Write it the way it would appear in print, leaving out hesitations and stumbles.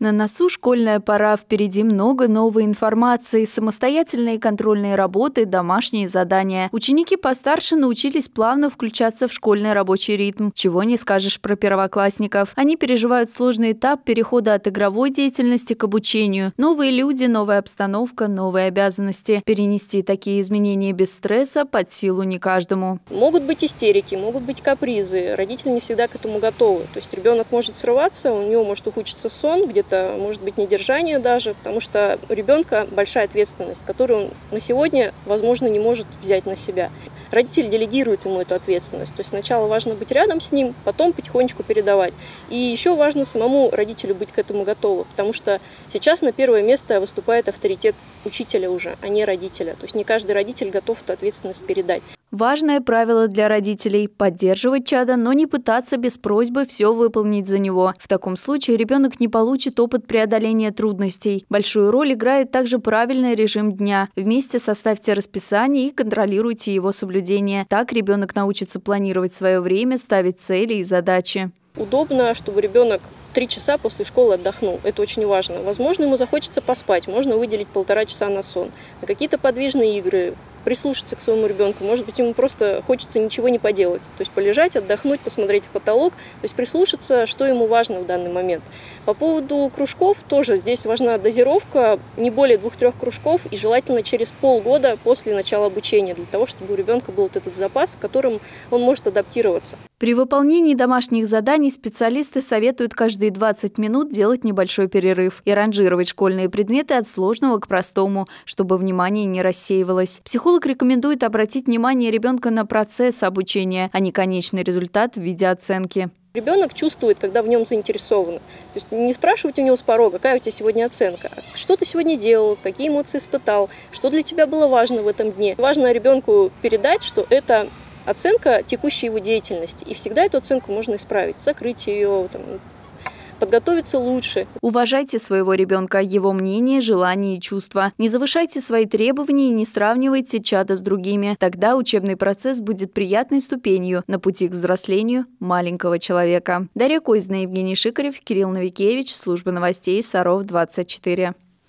На носу школьная пора, впереди много новой информации, самостоятельные контрольные работы, домашние задания. Ученики постарше научились плавно включаться в школьный рабочий ритм. Чего не скажешь про первоклассников. Они переживают сложный этап перехода от игровой деятельности к обучению. Новые люди, новая обстановка, новые обязанности. Перенести такие изменения без стресса под силу не каждому. Могут быть истерики, могут быть капризы. Родители не всегда к этому готовы. То есть ребенок может срываться, у него может ухудшиться сон, где-то может быть недержание даже, потому что у ребенка большая ответственность, которую он на сегодня, возможно, не может взять на себя. Родитель делегирует ему эту ответственность. То есть сначала важно быть рядом с ним, потом потихонечку передавать. И еще важно самому родителю быть к этому готовым, потому что сейчас на первое место выступает авторитет учителя уже, а не родителя. То есть не каждый родитель готов эту ответственность передать. Важное правило для родителей – поддерживать чада, но не пытаться без просьбы все выполнить за него. В таком случае ребенок не получит опыт преодоления трудностей. Большую роль играет также правильный режим дня. Вместе составьте расписание и контролируйте его соблюдение. Так ребенок научится планировать свое время, ставить цели и задачи. Удобно, чтобы ребенок 3 часа после школы отдохнул. Это очень важно. Возможно, ему захочется поспать, можно выделить 1,5 часа на сон. На какие-то подвижные игры, прислушаться к своему ребенку. Может быть, ему просто хочется ничего не поделать. То есть полежать, отдохнуть, посмотреть в потолок. То есть прислушаться, что ему важно в данный момент. По поводу кружков тоже здесь важна дозировка. Не более 2-3 кружков и желательно через полгода после начала обучения. Для того, чтобы у ребенка был вот этот запас, в котором он может адаптироваться. При выполнении домашних заданий специалисты советуют каждые 20 минут делать небольшой перерыв и ранжировать школьные предметы от сложного к простому, чтобы внимание не рассеивалось. Психолог рекомендует обратить внимание ребенка на процесс обучения, а не конечный результат в виде оценки. Ребенок чувствует, когда в нем заинтересованы. То есть не спрашивать у него с порога, какая у тебя сегодня оценка, что ты сегодня делал, какие эмоции испытал, что для тебя было важно в этом дне. Важно ребенку передать, что это оценка текущей его деятельности. И всегда эту оценку можно исправить, закрыть ее, подготовиться лучше. Уважайте своего ребенка, его мнение, желания и чувства. Не завышайте свои требования и не сравнивайте чада с другими. Тогда учебный процесс будет приятной ступенью на пути к взрослению маленького человека. Дарья Козина, Евгений Шикарев, Кирилл Новикевич, служба новостей Саров 24.